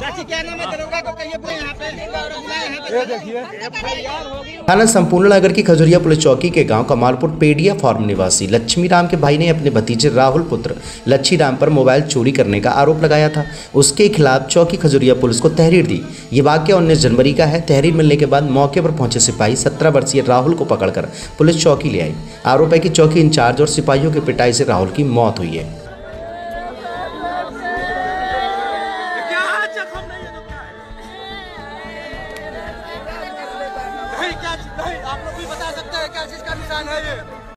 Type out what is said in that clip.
क्या नाम है दरोगा को कहिए यहाँ पे देखिए। थाना संपूर्ण नगर की खजुरिया पुलिस चौकी के गांव कमालपुर पेडिया फार्म निवासी लक्ष्मी राम के भाई ने अपने भतीजे राहुल पुत्र लच्छी राम पर मोबाइल चोरी करने का आरोप लगाया था। उसके खिलाफ चौकी खजुरिया पुलिस को तहरीर दी। ये वाकया 19 जनवरी का है। तहरीर मिलने के बाद मौके पर पहुंचे सिपाही 17 वर्षीय राहुल को पकड़कर पुलिस चौकी ले आई। आरोप है कि चौकी इंचार्ज और सिपाहियों की पिटाई से राहुल की मौत हुई है। नहीं, आप लोग भी बता सकते हैं क्या चीज का निशान है ये।